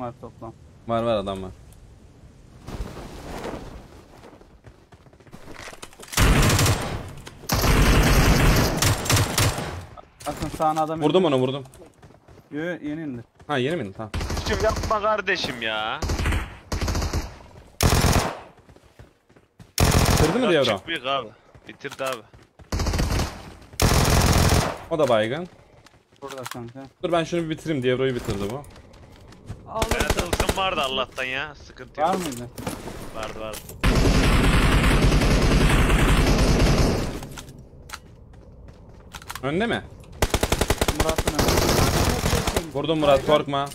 var toplam. Var adam var. Bakın sağına adam Vurdum onu vurdum. Yo, yeni indi. Ha yeni mi? Tamam. Şimdi yapma kardeşim ya. Bitirdi mi Devro? Çok büyük abi. Bitirdi abi. O da baygın. Burada kanka. Dur ben şunu bir bitireyim. Devro'yu bitirdi bu. Berat Ilkın vardı Allah'tan ya. Sıkıntı yok. Var mıydı? Vardı. Önde mi? Murat'ın önünde. Vurdum Murat korkma.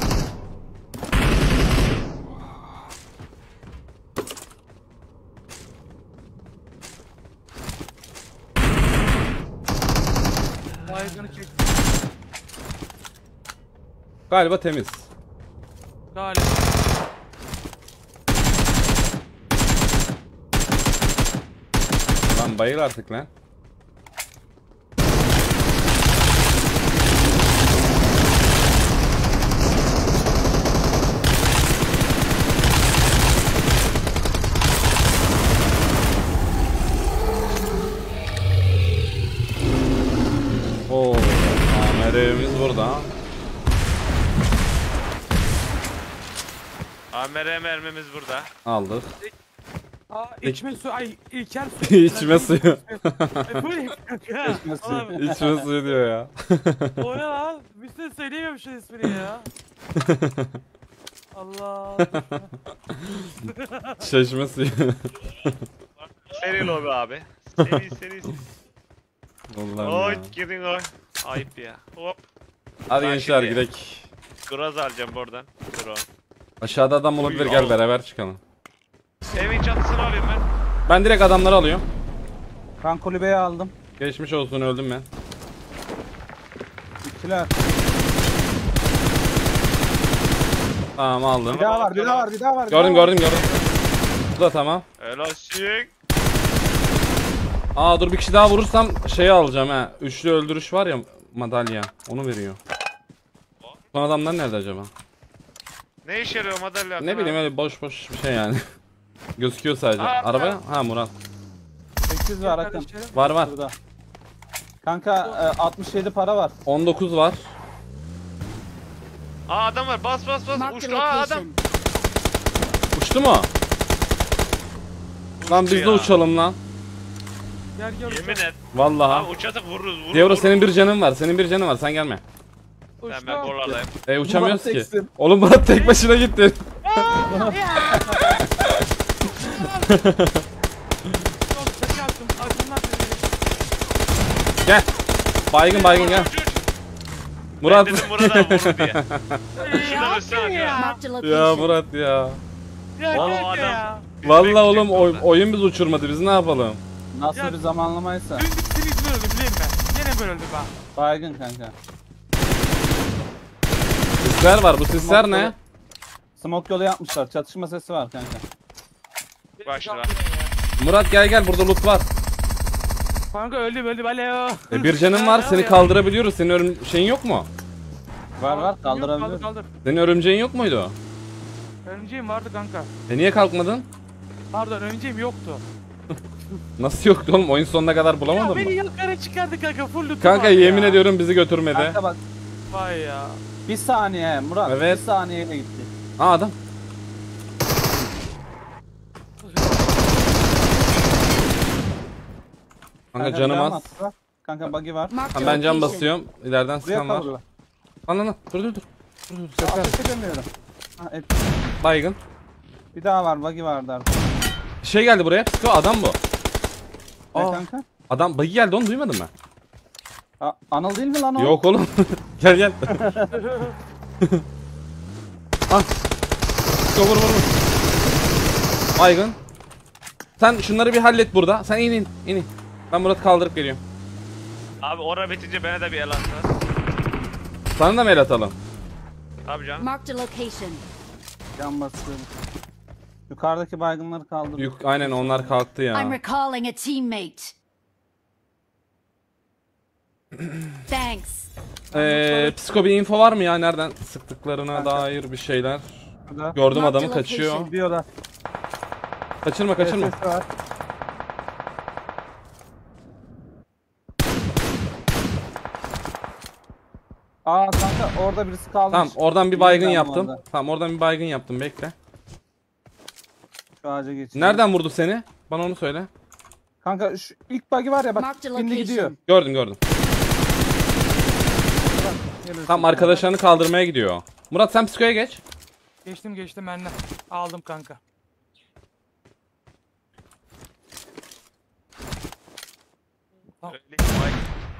Baygını çek. Galiba temiz. Galiba. Lan bayıl artık lan. Oo, AMR'miz burada. AMR mermimiz burada. Aldık. Aa, içme su, ay İlker su. İçme suyu. Bu ne kanka? İçme suyu. Oğlum, İçme suyu diyor ya. o ne lan? Bir şey söyleyemiyorum şu ismini ya. Allah. Şaşma suyu. Seri lobi abi. Seri. Allah'ım Oy ya. gidin oy. Ayıp ya. Hop. Hadi Ben gençler şimdi- gidelim. Graz alacağım buradan. Drone. Aşağıda adam olabilir, Uy, gel al. beraber çıkalım. Evin çatısını alayım ben. Ben direkt adamları alıyorum. Ben kulübeyi aldım. Geçmiş olsun, öldüm ben. İkiler. Tamam aldım. Bir daha var, bir daha var, bir daha var. bir Gördüm daha var. gördüm. Bu da tamam. Elastik. Aa dur bir kişi daha vurursam şeyi alacağım ha. Üçlü öldürüş var ya, madalya. Onu veriyor. Son adamlar nerede acaba? Ne işe yarıyor madalya? Ne bileyim öyle boş boş bir şey yani. Gözüküyor sadece. Aa, Araba? Ha Murat. 8 var Akın. Kardeşlerim. Var var. Burada. Kanka 67 para var. 19 var. Aa adam var. Bas. Marked a Uçtu. Aa adam. location. Uçtu mu? Lan biz de ya. uçalım lan. Gel gel. Yemin et. Abi Vallahi. uçatık vururuz. Devro senin bir canın var. Senin bir canın var. Sen gelme. Ben golardayım. Uçamıyoruz Murat ki. teksin. Oğlum Murat tek başına gitti. Yok şaka yaptım. Aklımdan beri. Gel. Baygın gel. Murat. Ben dedim Murat'a vurur diye. Şuna göster ya. Marked a Ya location. Murat ya. Ya Oğlum kanka adam- ya. Biz Vallahi bekleyecek oğlum orada. oyun biz uçurmadı. Biz ne yapalım? Nasıl Ya- bir zamanlamaysa. Dün gittim İzmir öldüm bileyim mi? Yine böyle öldüm ben. Baygın kanka. Sisler var. Bu sisler ne? Smoke yolu yapmışlar. Çatışma sesi var kanka. Başla. Murat gel burada loot var. Kanka öldüm alo. Bir canın var. Seni kaldırabiliyoruz. Senin şeyin yok mu? Var kaldırabiliyoruz. Kaldır. Senin örümceğin yok muydu? Örümceğim vardı kanka. Niye kalkmadın? Pardon örümceğim yoktu. Nasıl yoktu oğlum? Oyun sonuna kadar Ya bulamadın beni mı? yukarı çıkardı kanka full lootum Kanka vardı yemin ya. ediyorum bizi götürmedi. Kanka bak Vay ya. bir saniye Murat. Evet. Bir saniyeyle gitti. Aa adam. Kanka canım devam az. at. Kanka buggy var. Marked a Tamam, ben can location. basıyorum. İleriden Buraya sıkan var. kaldı. Lan. Dur. Sesler. Ateş edemiyorum. Ha, Baygın. bir daha var buggy vardı artık. Şey geldi buraya. Psiko adam bu. Ne Aa. kanka? Adam buggy geldi, onu duymadın mı? Anıl değil mi lan o? Yok oğlum. Gel. Ah. Psiko vur. Baygın. Sen şunları bir hallet burada. Sen in. Ben Murat'ı kaldırıp geliyorum. Abi ora bitince bana da bir el atlar. Sana da mı el atalım? Tabii canım. Marked a location. Can basıyorum. Yukarıdaki baygınları kaldır. Aynen onlar kalktı I'm ya. recalling a teammate. Thanks. Psiko bir info var mı ya? Nereden sıktıklarına dair bir şeyler. Burada. Gördüm Marked adamı kaçıyor. Gidiyorlar. Kaçırma kaçırma. Ses var. Aa kanka orada birisi kalmış. Tamam oradan bir baygın Bilmiyorum yaptım. orada. Tamam oradan bir baygın yaptım bekle. Şu ağaca geçiyor. Nereden vurdu seni? Bana onu söyle. Kanka şu ilk bug'i var ya bak Marked şimdi gidiyor. location. Gördüm gördüm. Gelirsin Tam ya. arkadaşlarını kaldırmaya gidiyor. Murat sen psikoya geç. Geçtim ben de. Aldım kanka. Vay.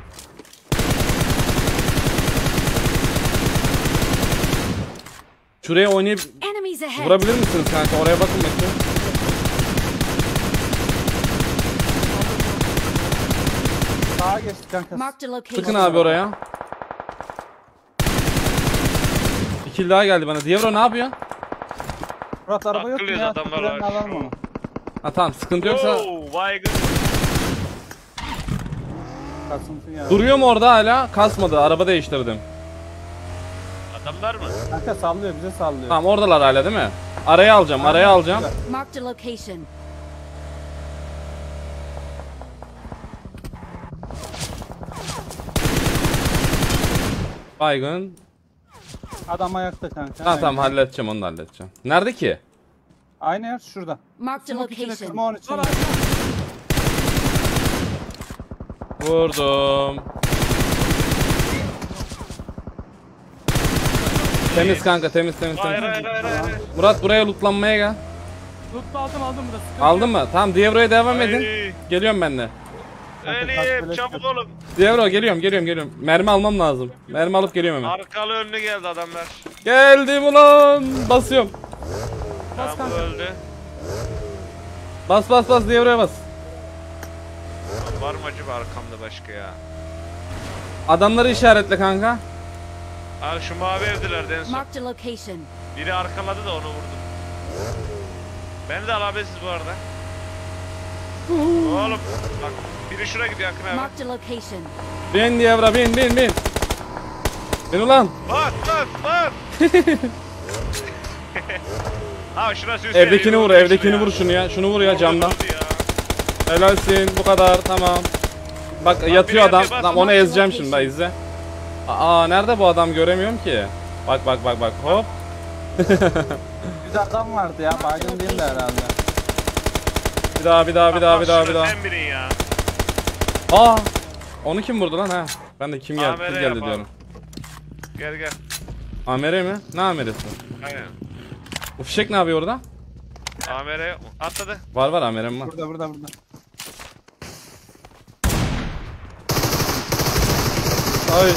Şuraya oynayıp Enemies ahead. vurabilir misiniz kanka? Oraya bakın bakayım. Sağa geçti kanka. Marked a location. Sıkın abi oraya. Bir kill daha geldi bana. Diavro ne yapıyor? Murat araba yok mu Takılıyoruz ya? adamlar Tepkilerini var. alalım onu. Ha tamam sıkıntı yoksa. Oo, baygın. Kasıntı ya. Duruyor mu orada hala? Kasmadı. Araba değiştirdim. Adamlar mı? Kanka sallıyor bize sallıyor. Tamam oradalar hala değil mi? Araya alacağım. Araya alacağım. Marked a location. Baygın. Adam ayakta kanka. Tamam tamam Aynen. halledeceğim onu da halledeceğim. Nerede ki? Aynı yer şurada. Marked a Smoke içine location. Simon için. Dur abi. Vurdum. Temiz kanka temiz. Hayır hayır hayır hayır. Murat buraya lootlanmaya gel. Loot'u aldım burada. Sıkıntı Aldın mı? Tamam Diavro'ya devam edin. Hayır. Geliyorum ben de. Öleyim çabuk olun. Diavro geliyorum. Mermi almam lazım. Mermi alıp geliyorum hemen. Arkalı önlü geldi adamlar. Geldim ulan. Basıyorum. Tamam bu öldü. Bas Diavro'ya bas. Var mı acaba arkamda başka ya? Adamları işaretle kanka. Abi şu mavi evdiler en son. Marked a location. Biri arkaladı da onu vurdum. Beni de alabilirsiniz bu arada. Oğlum bak biri şuraya gidiyor yakın abi. Marked a location. Bin Diavro bin. Bin ulan. Bak. Abi şurası üst Evdekini yeri, vur, yürü evdekini şuraya. vur şunu ya. Şunu vur ya Orada camdan. durdu ya. Helalsin bu kadar tamam. Bak biri yatıyor adam. yatıyor, bas, Tamam onu bas, ezeceğim bas, şimdi bas. bak izle. Aa nerede bu adam göremiyorum ki. Bak hop. Bir de adam vardı ya. Baygın değil de herhalde. Bir daha. Bak, şurada sen birin ya. Aa. Onu kim vurdu lan ha? Ben de kim geldi? Amere Kim geldi yapalım. diyorum. Gel. Amere mi? Ne ameresi? Aynen. Bu fişek ne yapıyor orada? Amere atladı. Var amerem var. Burada. Ay.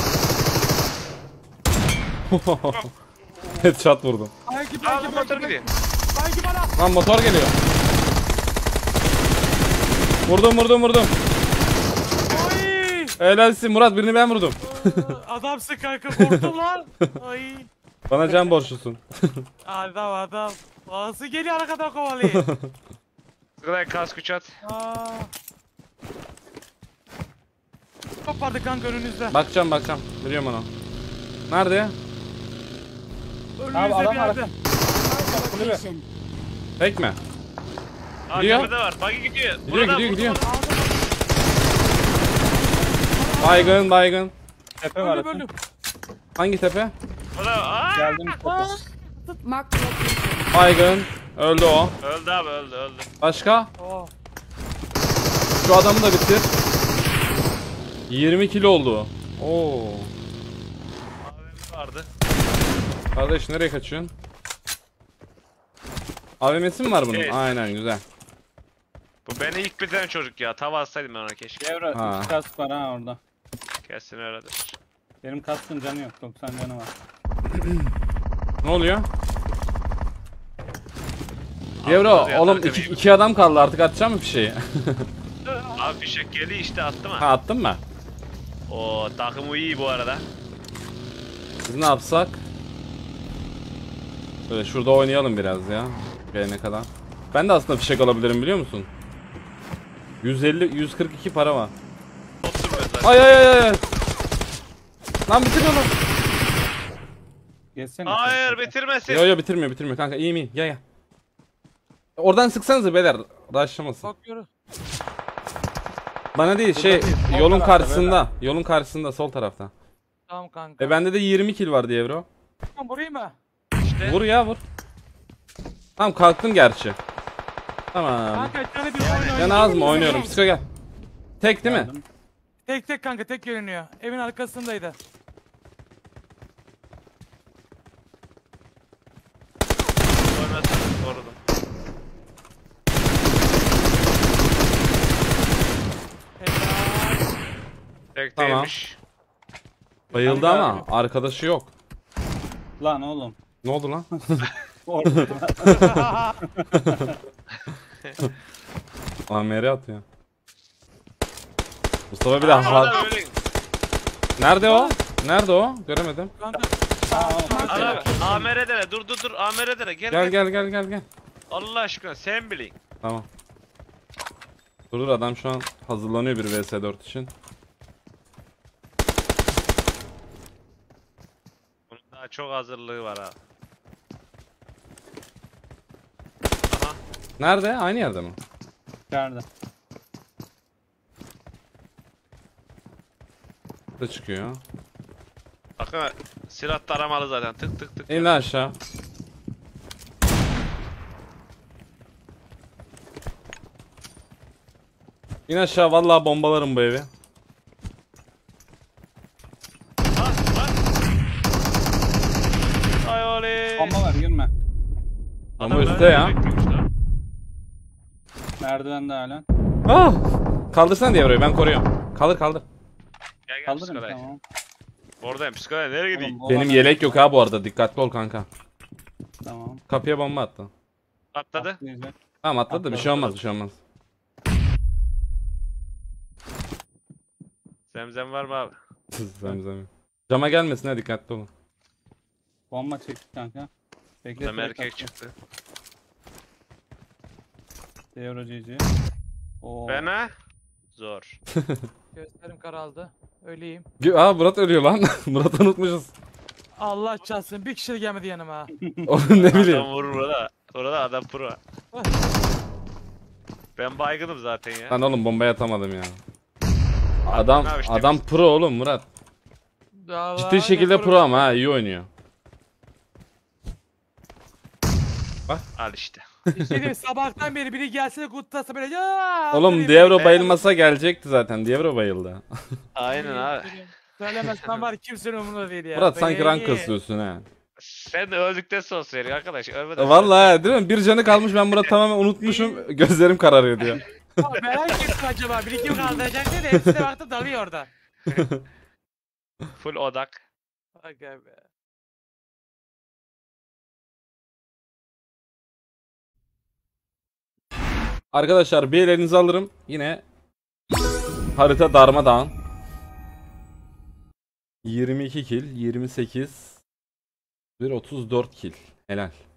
Headshot vurdum. Al motor gidiyor. Belki bana. Lan motor geliyor. Vurdum. Oy. Helalsin Murat birini ben vurdum. Adamsın kanka korktum lan. Ay. Bana can borçlusun. Adam. Nasıl geliyor arkadan kovalıyor. Sıkıday kask güç at. Aa. Top vardı kanka önünüzde. Bakacağım. Biliyorum onu. Nerede? Önünüzde Abi, adam bir yerde. arka- Location. Tek mi? Aa Gidiyor. tepede var. Bagi gidiyor. Gidiyor. Baygın. Tepe var. Böldüm. Hangi tepe? Aa! Geldim tepe. Marked a location. Baygın. Öldü o. Öldü abi öldü. Başka? Oh. Şu adamı da bitir. 20 kilo oldu. Oo. AVM vardı. Kardeş nereye kaçıyorsun? AVM'si mi var bunun? Evet. Aynen güzel. Bu beni ilk bitiren çocuk ya. Tava atsaydım ben ona keşke. Devre Ha. 2 kask var ha orada. Kesin öyledir. Benim kaskın canı yok. 90 canı var. Ne oluyor? Aldı Devro ya, oğlum arkadayım. iki adam kaldı artık atacağım mı bir şeyi? Abi fişek geliyor işte attı mı? Ha attın mı? Oo takım iyi bu arada. Biz ne yapsak? Böyle şurada oynayalım biraz ya. Gelene kadar. Ben de aslında fişek alabilirim biliyor musun? 150 142 para var. Top sürmediler. Ay. Lan bitiriyor lan. Geçsene. Hayır bitirmesin. Yo bitirmiyor kanka, iyi gel. Oradan sıksanıza beyler, rushlamasın. Bakıyorum. Bana değil Burada değil, sol yolun tarafta karşısında. Yolun karşısında sol tarafta. Tamam kanka. Bende de 20 kill var diye bro. Tamam, vurayım mı? İşte. Vur ya vur. Tamam kalktım gerçi. Tamam. Kanka canı bir oyun Can az mı oynuyorum? Psiko gel. Tek değil mi? Geldim. Tek kanka, tek görünüyor. Evin arkasındaydı. Ölmesin, korudum. Helal. Tek Tamam. değilmiş. Bayıldı Kanka. ama arkadaşı yok. Lan oğlum. Ne oldu lan? Orada. AMR atıyor. Mustafa bir de Adam öyle. Nerede o? Nerede o? Göremedim. Kanka. Ara AMR'de dur AMR'de Gel gel. Allah aşkına sen bilin. Tamam. Dur adam şu an hazırlanıyor bir vs4 için. Bunun daha çok hazırlığı var ha. Aha. Nerede? Aynı yerde mi? İçeride. Da çıkıyor. Bakın silah taramalı zaten tık tık tık. İn lan aşağı. İn aşağı, vallahi bombalarım bu evi. Lan. Ay oley. Bomba var girme. Bomba Adam üstte böyle ya. bekliyormuş lan. Merdivende hala. Ah! Kaldırsana diye burayı, ben koruyorum. Kaldır. Gel Kaldırın psikolojik. tamam. Oradayım psikolojik nereye gideyim? Oğlum, Benim olan- yelek yok ha bu arada, dikkatli ol kanka. Tamam. Kapıya bomba attı. Atladı. Atlayacak. Tamam atladı da bir şey olmaz, bir şey olmaz. Zemzem var mı abi? Zemzem. Cama gelmesin ha, dikkatli olun. Bomba çekti kanka. Bekle. Zem erkek çıktı. Devro GG. Oo. Fena. Zor. Gözlerim karaldı. Öleyim. Aa Murat ölüyor lan. Murat'ı unutmuşuz. Allah çalsın, bir kişi de gelmedi yanıma. Oğlum ne bileyim. Adam vurur burada. Burada adam pro. Ben baygınım zaten ya. Lan oğlum bombayı atamadım ya. Adam Abi işte adam pro oğlum Murat. Vallahi Ciddi şekilde pro ama ha, iyi oynuyor. Al işte. İşte sabahtan beri biri gelse de kutlasa böyle ya. Oğlum Diablo bayılmasa gelecekti zaten. Diablo bayıldı. Aynen abi. Söylemezsen var, kimsenin umurunda değil ya. Murat sanki rank Bey. kasıyorsun ha. Sen de öldükten sonra söylüyor arkadaş. Ölmeden Vallahi değil mi? Bir canı kalmış, ben Murat tamamen unutmuşum. Gözlerim kararıyor diyor. Ya merak ettim acaba. Biri kim kaldıracak diye de hepsine baktım dalıyor orada. full odak. Aga be. Arkadaşlar bir elinizi alırım. Yine harita darmadağın. 22 kill, 28 bir 34 kill. Helal.